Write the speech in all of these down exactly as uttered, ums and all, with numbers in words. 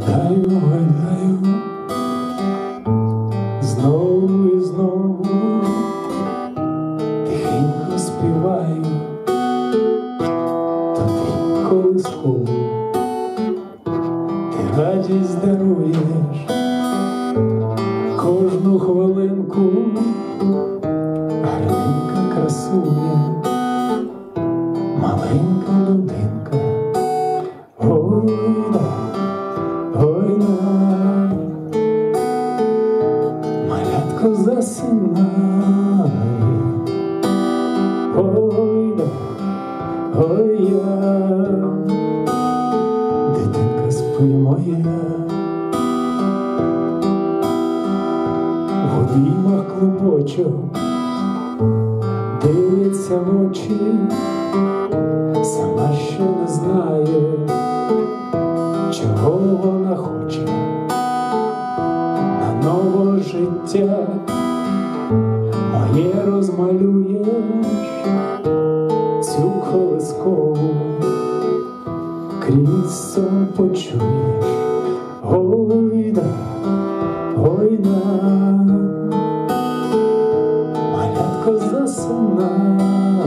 Гойдаю, гойдаю, знову і знову тихенько співаю тобі колискову. Ти радість даруєш кожну хвилинку, гарненька красуня, маленька людинка. Гойда, гойда, малятко засинає. Гойда, гойда, дитинка спи моя. В обіймах клубочок дивиться в очі, сама ще не знає, чого вона хоче. На нове життя моє розмалюєш цю колискову, крізь сон почуєш. Гойда, гойда, малятко засинає.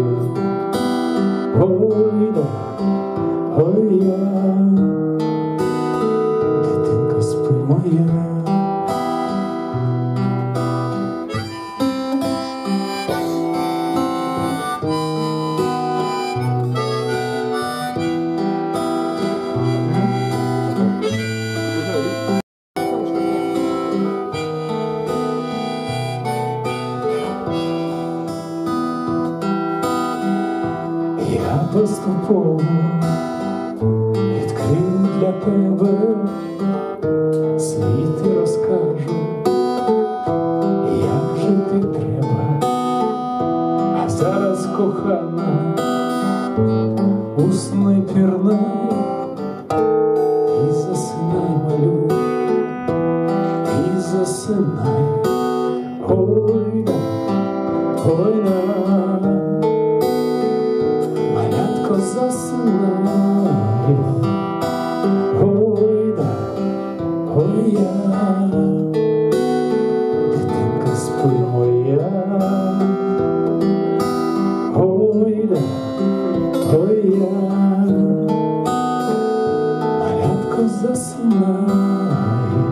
Гойда, гойда, дитинка спи моя. Я поступово відкрив для тебе світ і розкажу, як жити треба. А зараз, кохана, усни пірнай і засинай, малю, і засинай. Гойда, гойда, малятко засинає. Гойда, гойда, дитинка спи моя. Гойда, гойда, малятко засинає.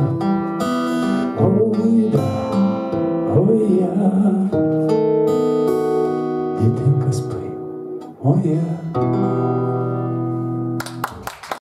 Гойда, гойда, дитинка спи моя.